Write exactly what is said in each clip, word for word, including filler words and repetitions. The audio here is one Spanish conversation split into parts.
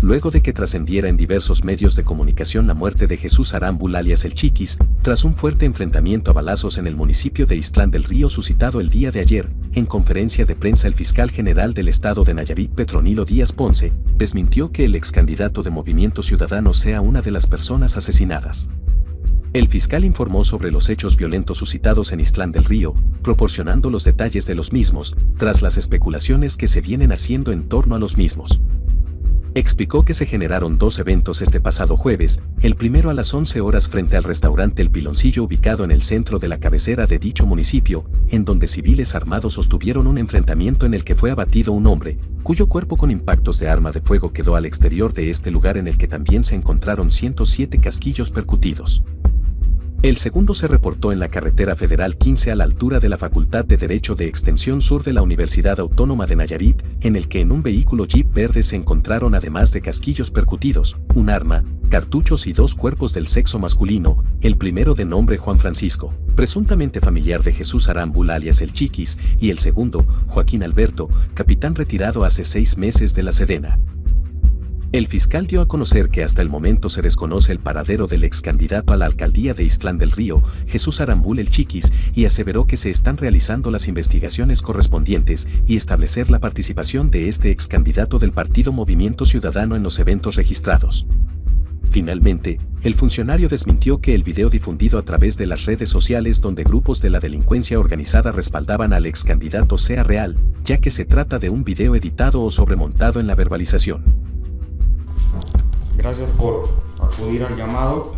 luego de que trascendiera en diversos medios de comunicación la muerte de Jesús Arambul alias El Chiquis, tras un fuerte enfrentamiento a balazos en el municipio de Ixtlán del Río suscitado el día de ayer. En conferencia de prensa, el fiscal general del estado de Nayarit, Petronilo Díaz Ponce, desmintió que el ex candidato de Movimiento Ciudadano sea una de las personas asesinadas. El fiscal informó sobre los hechos violentos suscitados en Ixtlán del Río, proporcionando los detalles de los mismos, tras las especulaciones que se vienen haciendo en torno a los mismos. Explicó que se generaron dos eventos este pasado jueves, el primero a las once horas frente al restaurante El Piloncillo ubicado en el centro de la cabecera de dicho municipio, en donde civiles armados sostuvieron un enfrentamiento en el que fue abatido un hombre, cuyo cuerpo con impactos de arma de fuego quedó al exterior de este lugar, en el que también se encontraron ciento siete casquillos percutidos. El segundo se reportó en la carretera federal quince a la altura de la Facultad de Derecho de Extensión Sur de la Universidad Autónoma de Nayarit, en el que en un vehículo Jeep verde se encontraron, además de casquillos percutidos, un arma, cartuchos y dos cuerpos del sexo masculino, el primero de nombre Juan Francisco, presuntamente familiar de Jesús Arambul alias El Chiquis, y el segundo, Joaquín Alberto, capitán retirado hace seis meses de la Sedena. El fiscal dio a conocer que hasta el momento se desconoce el paradero del ex candidato a la alcaldía de Ixtlán del Río, Jesús Arambul El Chiquis, y aseveró que se están realizando las investigaciones correspondientes y establecer la participación de este ex candidato del partido Movimiento Ciudadano en los eventos registrados. Finalmente, el funcionario desmintió que el video difundido a través de las redes sociales donde grupos de la delincuencia organizada respaldaban al ex candidato sea real, ya que se trata de un video editado o sobremontado en la verbalización. Gracias por acudir al llamado.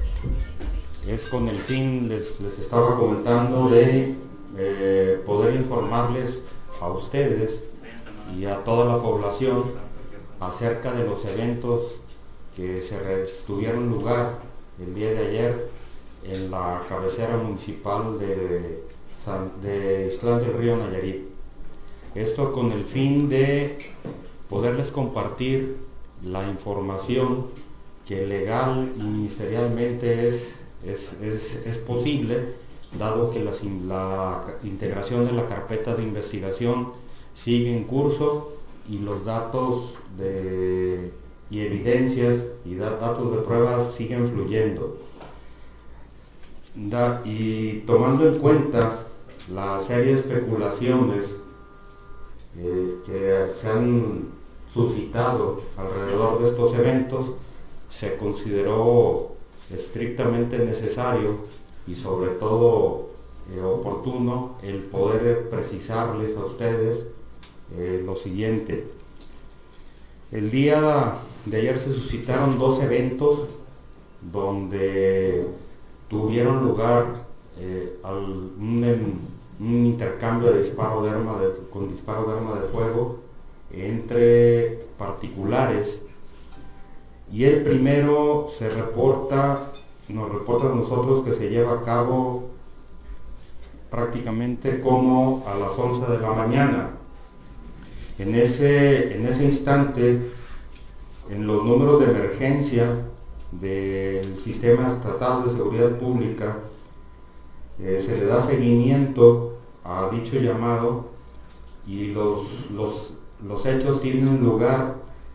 Es con el fin, les, les estaba comentando, de eh, poder informarles a ustedes y a toda la población acerca de los eventos que se tuvieron lugar el día de ayer en la cabecera municipal de, de Ixtlán del Río, Nayarit. Esto con el fin de poderles compartir la información que legal y ministerialmente es, es, es, es posible, dado que la, la integración de la carpeta de investigación sigue en curso y los datos de, y evidencias y da, datos de pruebas siguen fluyendo. Da, y tomando en cuenta la serie de especulaciones eh, que se han suscitado alrededor de estos eventos, se consideró estrictamente necesario y sobre todo eh, oportuno el poder precisarles a ustedes eh, lo siguiente. El día de ayer se suscitaron dos eventos donde tuvieron lugar eh, al, un, un intercambio de disparo de arma de, con disparo de arma de fuego entre particulares, y el primero se reporta, nos reporta a nosotros que se lleva a cabo prácticamente como a las once de la mañana. En ese, en ese instante, en los números de emergencia del Sistema Estatal de Seguridad Pública, eh, se le da seguimiento a dicho llamado y los, los Los hechos tienen lugar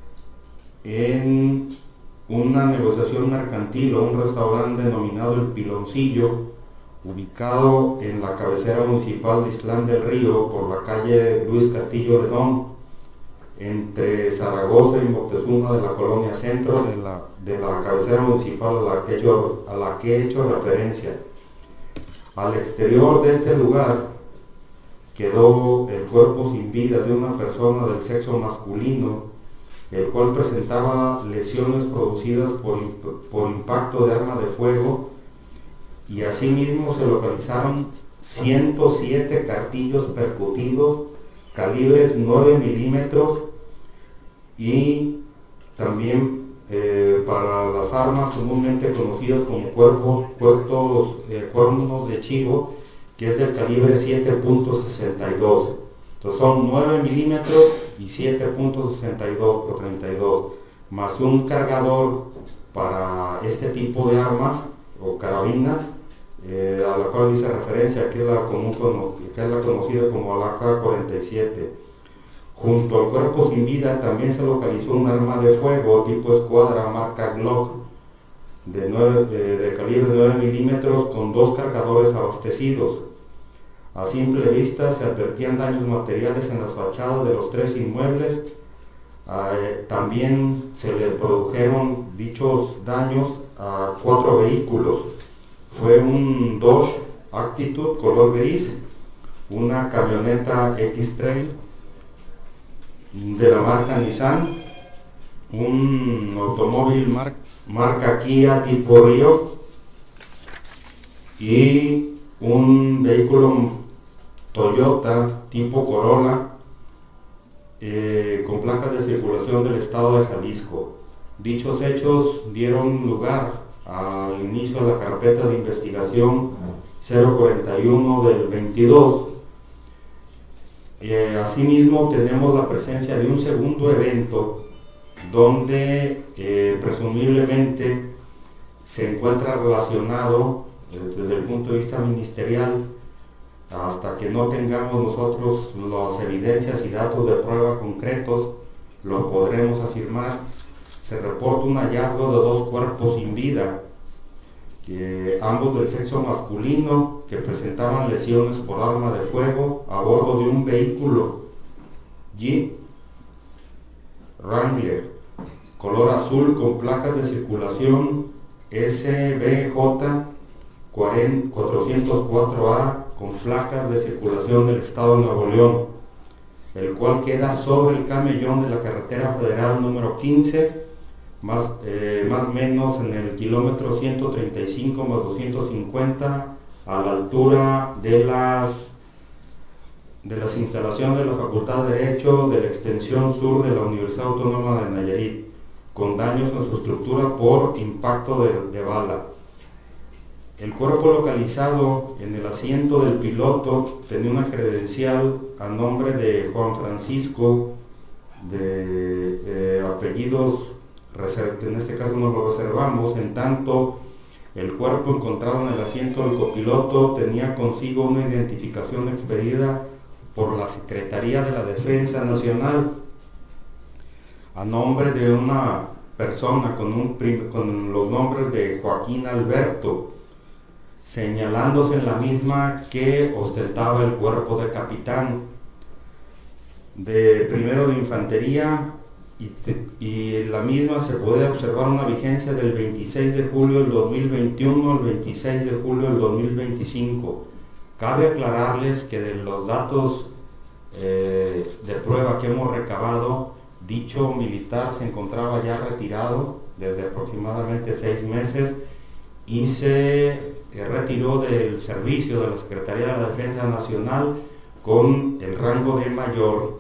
en una negociación mercantil o un restaurante denominado El Piloncillo, ubicado en la cabecera municipal de Ixtlán del Río por la calle Luis Castillo Redón, entre Zaragoza y Moctezuma de la colonia Centro de la, de la cabecera municipal a la, que hecho, a la que he hecho referencia. Al exterior de este lugar quedó el cuerpo sin vida de una persona del sexo masculino, el cual presentaba lesiones producidas por, por impacto de arma de fuego, y asimismo se localizaron ciento siete cartillos percutidos, calibres nueve milímetros, y también eh, para las armas comúnmente conocidas como cuerpos, cuerpos, eh, cuernos de chivo, que es del calibre siete punto sesenta y dos. Entonces son nueve milímetros y siete punto sesenta y dos por treinta y dos, más un cargador para este tipo de armas o carabinas, eh, a la cual hice referencia, que es la, común, que es la conocida como la A K cuarenta y siete. Junto al cuerpo sin vida también se localizó un arma de fuego tipo escuadra marca Glock de, nueve, de, de calibre nueve milímetros con dos cargadores abastecidos. A simple vista se advertían daños materiales en las fachadas de los tres inmuebles. Eh, también se le produjeron dichos daños a cuatro vehículos. Fue un Dodge Attitude color gris, una camioneta X-Trail de la marca Nissan, un automóvil mar, marca Kia tipo Rio y un vehículo Toyota tipo Corolla eh, con placas de circulación del estado de Jalisco. Dichos hechos dieron lugar al inicio de la carpeta de investigación cero cuarenta y uno del veintidós. Eh, asimismo tenemos la presencia de un segundo evento donde eh, presumiblemente se encuentra relacionado eh, desde el punto de vista ministerial. Hasta que no tengamos nosotros las evidencias y datos de prueba concretos, lo podremos afirmar. Se reporta un hallazgo de dos cuerpos sin vida, que ambos del sexo masculino, que presentaban lesiones por arma de fuego a bordo de un vehículo Jeep Wrangler color azul con placas de circulación S B J cuatrocientos cuatro A con placas de circulación del estado de Nuevo León, el cual queda sobre el camellón de la carretera federal número quince, más eh, más o menos en el kilómetro ciento treinta y cinco más doscientos cincuenta, a la altura de las de las instalaciones de la Facultad de Derecho de la extensión sur de la Universidad Autónoma de Nayarit, con daños en su estructura por impacto de, de bala. El cuerpo localizado en el asiento del piloto tenía una credencial a nombre de Juan Francisco, de eh, apellidos, en este caso nos lo reservamos, en tanto el cuerpo encontrado en el asiento del copiloto tenía consigo una identificación expedida por la Secretaría de la Defensa Nacional a nombre de una persona con, un, con los nombres de Joaquín Alberto, señalándose en la misma que ostentaba el cuerpo de capitán de primero de infantería y, te, y la misma se puede observar una vigencia del veintiséis de julio del dos mil veintiuno al veintiséis de julio del dos mil veinticinco. Cabe aclararles que de los datos eh, de prueba que hemos recabado, dicho militar se encontraba ya retirado desde aproximadamente seis meses y se retiró del servicio de la Secretaría de la Defensa Nacional con el rango de mayor.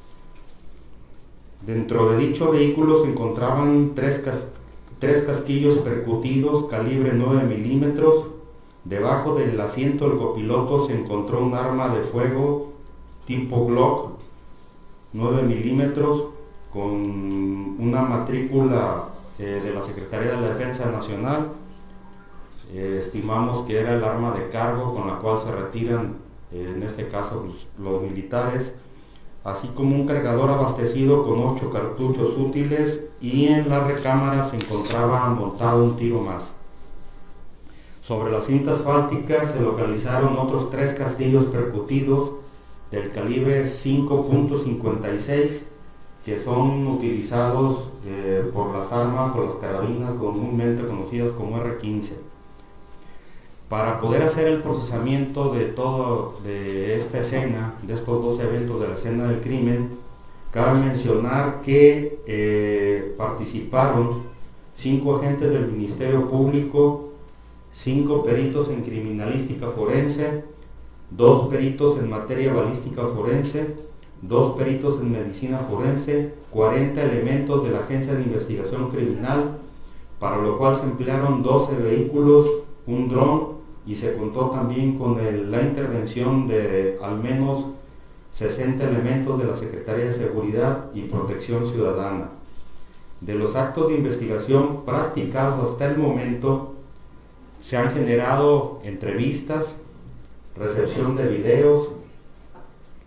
Dentro de dicho vehículo se encontraban tres, cas tres casquillos percutidos calibre nueve milímetros. Debajo del asiento del copiloto se encontró un arma de fuego tipo Glock nueve milímetros con una matrícula eh, de la Secretaría de la Defensa Nacional. Eh, estimamos que era el arma de cargo con la cual se retiran, eh, en este caso, los, los militares, así como un cargador abastecido con ocho cartuchos útiles, y en la recámara se encontraba montado un tiro más. Sobre la cinta asfáltica se localizaron otros tres casquillos percutidos del calibre cinco punto cincuenta y seis, que son utilizados eh, por las armas o las carabinas comúnmente conocidas como R quince. Para poder hacer el procesamiento de todo de esta escena, de estos dos eventos de la escena del crimen, cabe mencionar que eh, participaron cinco agentes del Ministerio Público, cinco peritos en criminalística forense, dos peritos en materia balística forense, dos peritos en medicina forense, cuarenta elementos de la Agencia de Investigación Criminal, para lo cual se emplearon doce vehículos, un dron, y se contó también con el, la intervención de al menos sesenta elementos de la Secretaría de Seguridad y Protección Ciudadana. De los actos de investigación practicados hasta el momento, se han generado entrevistas, recepción de videos,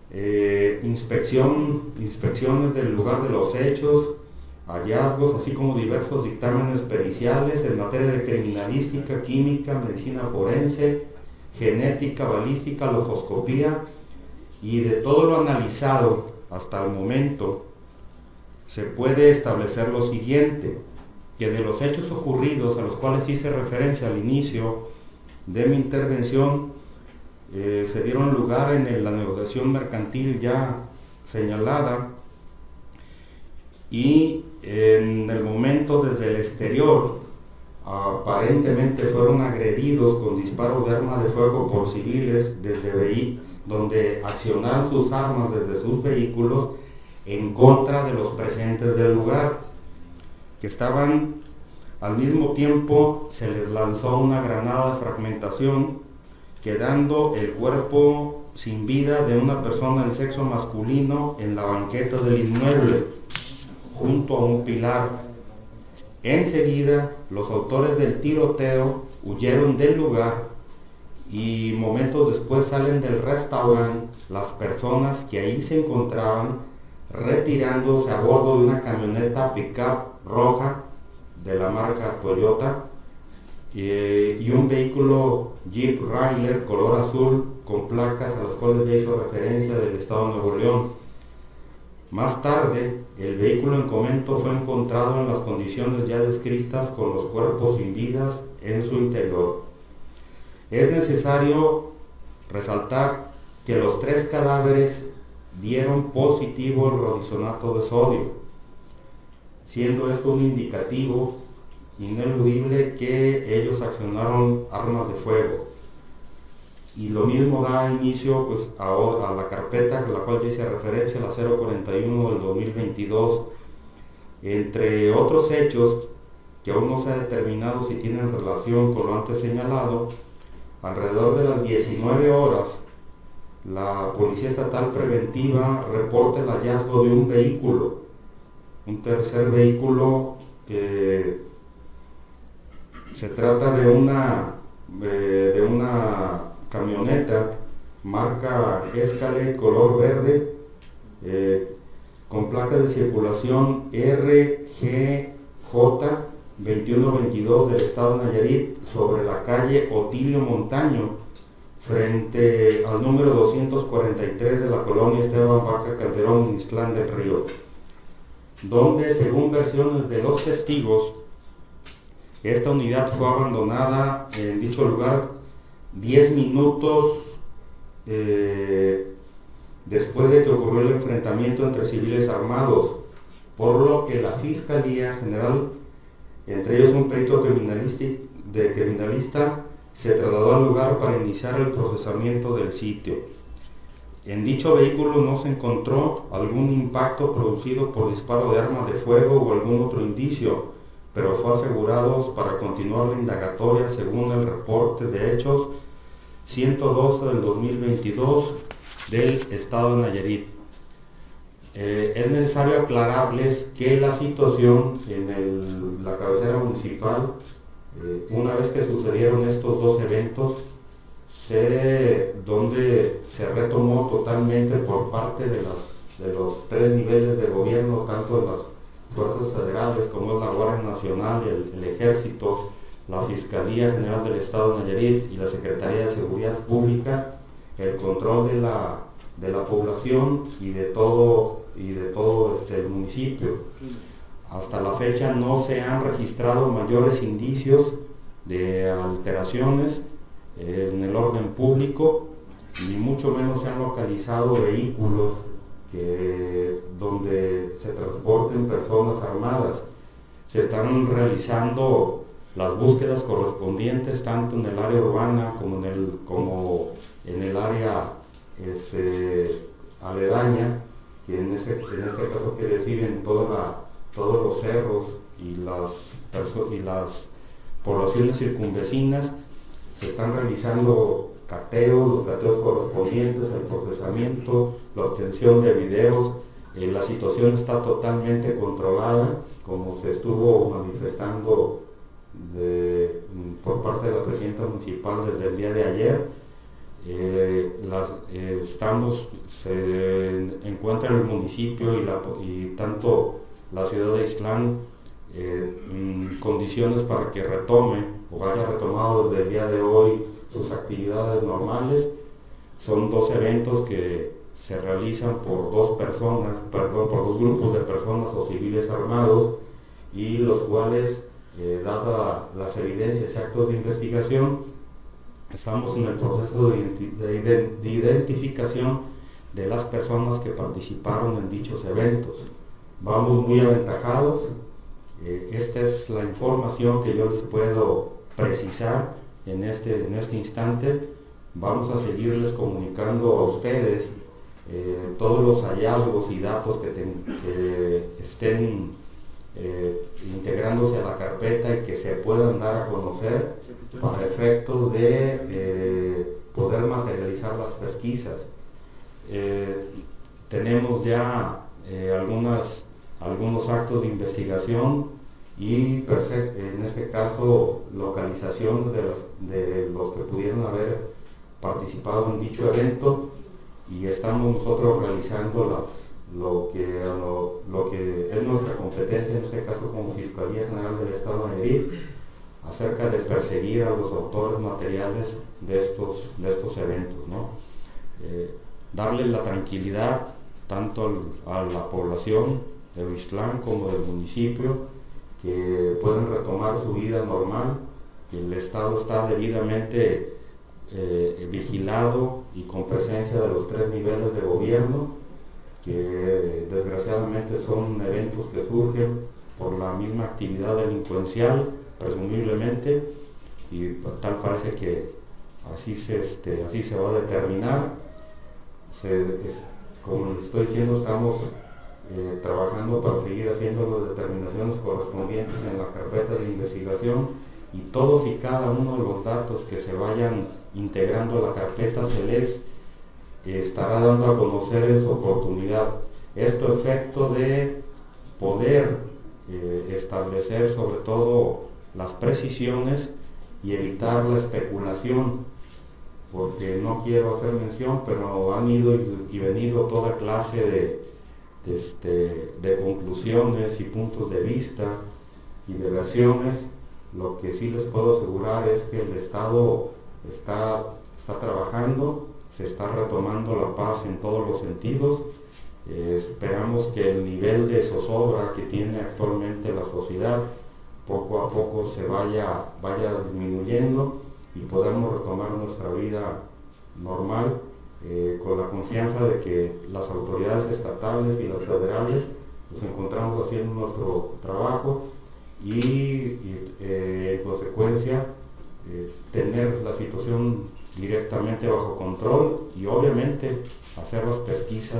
eh, inspección, inspecciones del lugar de los hechos, hallazgos, así como diversos dictámenes periciales en materia de criminalística, química, medicina forense, genética, balística, logoscopía, y de todo lo analizado hasta el momento se puede establecer lo siguiente, que de los hechos ocurridos a los cuales hice referencia al inicio de mi intervención, eh, se dieron lugar en la negociación mercantil ya señalada, y en el momento desde el exterior aparentemente fueron agredidos con disparos de arma de fuego por civiles desde veí, donde accionaron sus armas desde sus vehículos en contra de los presentes del lugar, que estaban al mismo tiempo. Se les lanzó una granada de fragmentación, quedando el cuerpo sin vida de una persona del sexo masculino en la banqueta del inmueble, junto a un pilar. Enseguida, los autores del tiroteo huyeron del lugar y momentos después salen del restaurante las personas que ahí se encontraban, retirándose a bordo de una camioneta pick-up roja de la marca Toyota eh, y un vehículo Jeep Wrangler color azul con placas a las cuales ya hizo referencia del estado de Nuevo León. Más tarde, el vehículo en comento fue encontrado en las condiciones ya descritas, con los cuerpos sin vidas en su interior. Es necesario resaltar que los tres cadáveres dieron positivo al rodizonato de sodio, siendo esto un indicativo ineludible que ellos accionaron armas de fuego. Y lo mismo da inicio pues, a, a la carpeta a la cual ya hice referencia, la cero cuarenta y uno del dos mil veintidós, entre otros hechos que aún no se ha determinado si tienen relación con lo antes señalado. Alrededor de las diecinueve horas, la Policía Estatal Preventiva reporta el hallazgo de un vehículo, un tercer vehículo que se trata de una, de, de una camioneta marca Escalade color verde, eh, con placa de circulación R G J veintiuno veintidós del estado de Nayarit, sobre la calle Otilio Montaño, frente al número doscientos cuarenta y tres de la colonia Esteban Vaca Calderón, en Ixtlán del Río, donde, según versiones de los testigos, esta unidad fue abandonada en dicho lugar diez minutos eh, después de que ocurrió el enfrentamiento entre civiles armados, por lo que la Fiscalía General, entre ellos un perito de criminalista, se trasladó al lugar para iniciar el procesamiento del sitio. En dicho vehículo no se encontró algún impacto producido por disparo de arma de fuego o algún otro indicio, pero fue asegurado para continuar la indagatoria según el reporte de hechos ciento doce del dos mil veintidós del estado de Nayarit. Eh, es necesario aclararles que la situación en el, la cabecera municipal, eh, una vez que sucedieron estos dos eventos, se, donde se retomó totalmente por parte de, las, de los tres niveles de gobierno, tanto de las fuerzas federales como es la Guardia Nacional, el, el Ejército, la Fiscalía General del Estado de Nayarit y la Secretaría de Seguridad Pública, el control de la, de la población y de todo, y de todo este, el municipio. Hasta la fecha no se han registrado mayores indicios de alteraciones eh, en el orden público, ni mucho menos se han localizado vehículos que, donde se transporten personas armadas. Se están realizando las búsquedas correspondientes tanto en el área urbana como en el, como en el área este, aledaña, que en, ese, en este caso quiere decir en toda la, todos los cerros y las, y las poblaciones circunvecinas. Se están realizando cateos, los cateos correspondientes, el procesamiento, la obtención de videos. Eh, la situación está totalmente controlada, como se estuvo manifestando de, por parte de la presidenta municipal desde el día de ayer. Eh, las, eh, estamos, se encuentra el municipio y, la, y tanto la ciudad de Ixtlán eh, en condiciones para que retome o haya retomado desde el día de hoy sus actividades normales. Son dos eventos que se realizan por dos personas, perdón, por dos grupos de personas o civiles armados, y los cuales, eh, dadas las evidencias y actos de investigación, estamos en el proceso de, de, de identificación de las personas que participaron en dichos eventos. Vamos muy aventajados. Eh, esta es la información que yo les puedo precisar en este, en este instante. Vamos a seguirles comunicando a ustedes eh, todos los hallazgos y datos que, ten, que estén eh, integrándose a la carpeta y que se puedan dar a conocer para efectos de eh, poder materializar las pesquisas. Eh, tenemos ya eh, algunas, algunos actos de investigación y en este caso localizaciones de los, de los que pudieron haber participado en dicho evento, y estamos nosotros realizando las, lo, que, lo, lo que es nuestra competencia, en este caso como Fiscalía General del Estado de Nayarit, acerca de perseguir a los autores materiales de estos, de estos eventos, ¿no? Eh, darle la tranquilidad tanto al, a la población de Ixtlán como del municipio, que pueden retomar su vida normal, que el Estado está debidamente eh, vigilado y con presencia de los tres niveles de gobierno, que desgraciadamente son eventos que surgen por la misma actividad delincuencial, presumiblemente, y tal parece que así se, este, así se va a determinar. Se, es, como les estoy diciendo, estamos eh, trabajando para seguir haciendo las determinaciones correspondientes en la carpeta de investigación, y todos y cada uno de los datos que se vayan integrando a la carpeta se les eh, estará dando a conocer en su oportunidad. Esto a efecto de poder eh, establecer sobre todo las precisiones y evitar la especulación, porque no quiero hacer mención, pero han ido y, y venido toda clase de, de, este, de conclusiones y puntos de vista y de versiones. Lo que sí les puedo asegurar es que el Estado está, está trabajando, se está retomando la paz en todos los sentidos. Eh, esperamos que el nivel de zozobra que tiene actualmente la sociedad poco a poco se vaya, vaya disminuyendo y podamos retomar nuestra vida normal, eh, con la confianza de que las autoridades estatales y las federales nos encontramos haciendo nuestro trabajo y, y eh, en consecuencia eh, tener la situación directamente bajo control y obviamente hacer las pesquisas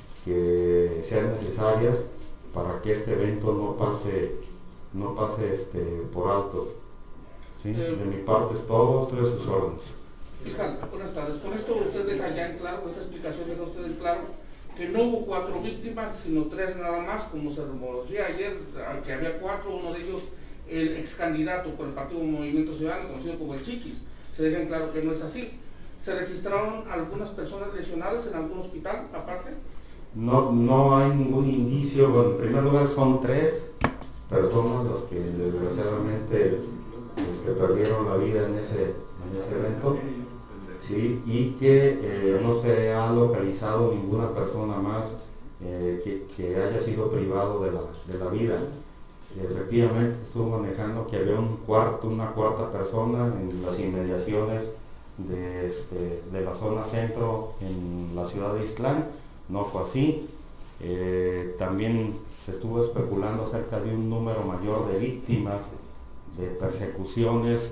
que sean necesarias para que este evento no pase, no pase este, por alto. ¿Sí? Sí. De mi parte es todo, estoy a sus órdenes. Fiscal, buenas tardes. Con esto usted deja ya en claro, con esta explicación deja usted en claro que no hubo cuatro víctimas, sino tres nada más, como se rumoreó ayer, que había cuatro, uno de ellos el ex candidato por el Partido Movimiento Ciudadano, conocido como el Chiquis. Se deja en claro que no es así. ¿Se registraron algunas personas lesionadas en algún hospital aparte? No, no hay ningún indicio. Bueno, en primer lugar son tres personas los que desgraciadamente los que perdieron la vida en ese, en ese evento, ¿sí? Y que eh, no se ha localizado ninguna persona más eh, que, que haya sido privado de la, de la vida. Efectivamente estuvo manejando que había un cuarto, una cuarta persona en las inmediaciones de, este, de la zona centro en la ciudad de Ixtlán. No fue así. Eh, también se estuvo especulando acerca de un número mayor de víctimas de persecuciones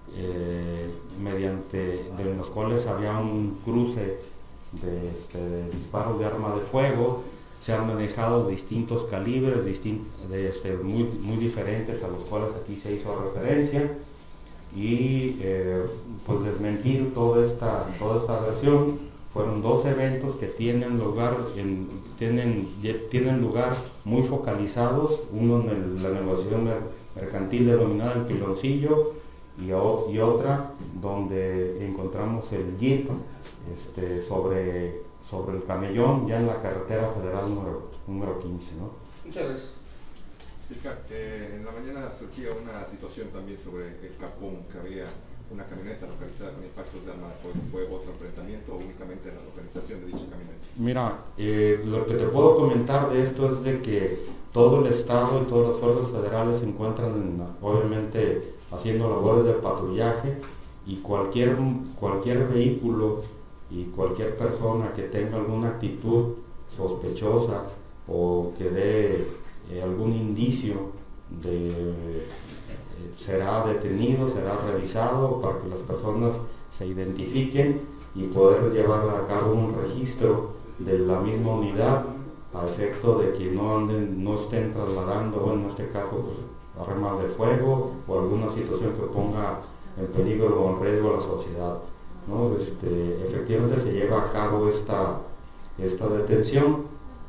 eh, mediante de los cuales había un cruce de, este, de disparos de arma de fuego. Se han manejado distintos calibres distint, de, este, muy, muy diferentes a los cuales aquí se hizo referencia, y eh, pues desmentir toda esta, toda esta versión. Fueron dos eventos que tienen lugar, en, tienen, tienen lugar muy focalizados, uno en el, la negociación mercantil denominada El Piloncillo y, o, y otra donde encontramos el jeep este, sobre, sobre el camellón, ya en la carretera federal número, número quince, ¿no? Muchas gracias. Fiscal, eh, en la mañana surgía una situación también sobre el Capón, que había una camioneta localizada con impactos de arma de fuego. ¿Fue otro enfrentamiento o únicamente la localización de dicha camioneta? Mira, eh, lo que te puedo comentar de esto es de que todo el Estado y todas las fuerzas federales se encuentran en, obviamente haciendo labores de patrullaje, y cualquier, cualquier vehículo y cualquier persona que tenga alguna actitud sospechosa o que dé eh, algún indicio de eh, será detenido, será revisado para que las personas se identifiquen y poder llevar a cabo un registro de la misma unidad a efecto de que no anden, no estén trasladando, bueno, en este caso pues, armas de fuego o alguna situación que ponga en peligro o en riesgo a la sociedad, ¿no? Este, efectivamente se lleva a cabo esta, esta detención,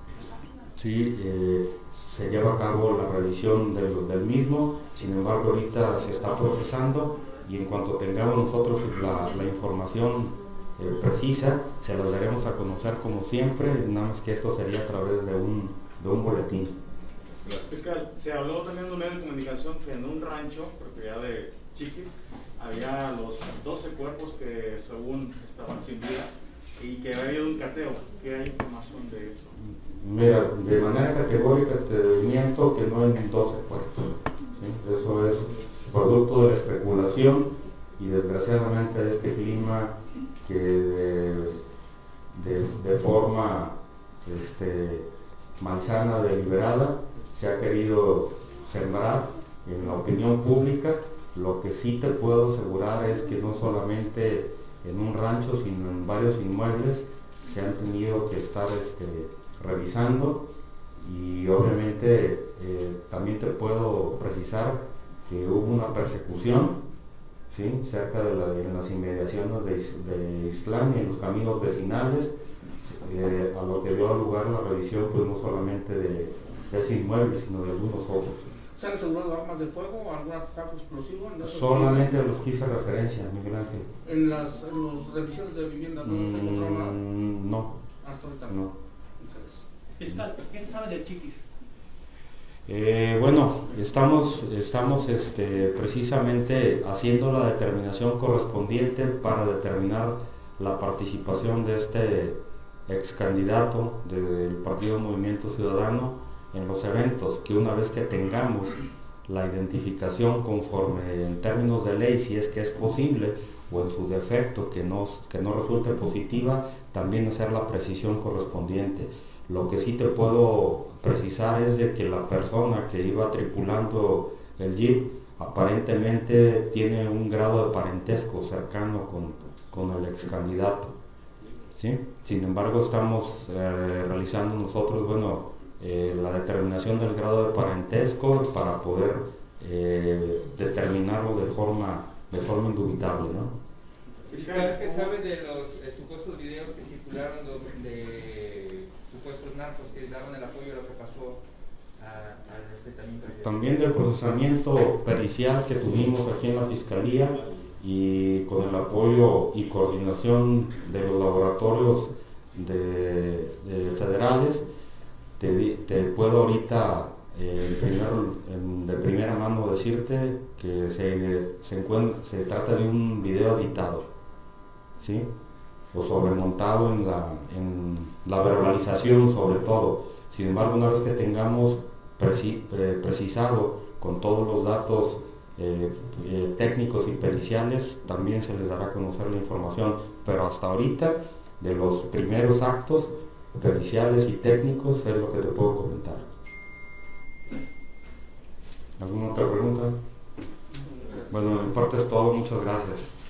sí, eh, se lleva a cabo la revisión del, del mismo. Sin embargo, ahorita se está procesando y en cuanto tengamos nosotros la, la información eh, precisa, se la daremos a conocer como siempre, nada más que esto sería a través de un, de un boletín. Fiscal, se habló también en un medio de comunicación que en un rancho, propiedad de Chiquis, había los doce cuerpos que según estaban sin vida y que había habido un cateo. ¿Qué hay información de eso? Mira, de manera categórica te miento que no hay doce cuerpos, ¿sí? Eso es producto de la especulación y desgraciadamente de este clima que de, de, de forma este, malsana, deliberada, se ha querido sembrar en la opinión pública. Lo que sí te puedo asegurar es que no solamente en un rancho, sino en varios inmuebles se han tenido que estar este, revisando, y obviamente eh, también te puedo precisar que hubo una persecución, ¿sí? Cerca de, la, de las inmediaciones de, de Ixtlán y en los caminos vecinales, eh, a lo que dio lugar la revisión pues no solamente de, de ese inmueble, sino de algunos otros. ¿Se han asegurado armas de fuego o algún artefacto explosivo? ¿No? Solamente a los que hice referencia, Miguel Ángel. ¿En las en los revisiones de vivienda no se encontró nada? Mm, no. Hasta ahorita no. Fiscal, ¿qué se sabe del Chiquis? Eh, bueno, estamos, estamos este, precisamente haciendo la determinación correspondiente para determinar la participación de este ex candidato del Partido Movimiento Ciudadano en los eventos, que una vez que tengamos la identificación conforme en términos de ley, si es que es posible, o en su defecto que no, que no resulte positiva, también hacer la precisión correspondiente. Lo que sí te puedo precisar es de que la persona que iba tripulando el jeep aparentemente tiene un grado de parentesco cercano con, con el ex candidato, ¿sí? Sin embargo, estamos eh, realizando nosotros, bueno, eh, la determinación del grado de parentesco para poder eh, determinarlo de forma, de forma indubitable, ¿no? Fiscal, ¿qué sabe de los eh, supuestos videos que circularon de, de supuestos narcos que daban el apoyo a lo que pasó a, al respetamiento? También del procesamiento pericial que tuvimos aquí en la Fiscalía y con el apoyo y coordinación de los laboratorios de, de federales, te, te puedo ahorita eh, primero, en, de primera mano decirte que se, se, encuentra, se trata de un video editado, ¿sí? O sobremontado en la, en la verbalización sobre todo. Sin embargo, una vez que tengamos preci, eh, precisado con todos los datos eh, eh, técnicos y periciales, también se les dará a conocer la información, pero hasta ahorita, de los primeros actos periciales y técnicos, es lo que te puedo comentar. ¿Alguna otra pregunta? Bueno, en parte es todo, muchas gracias.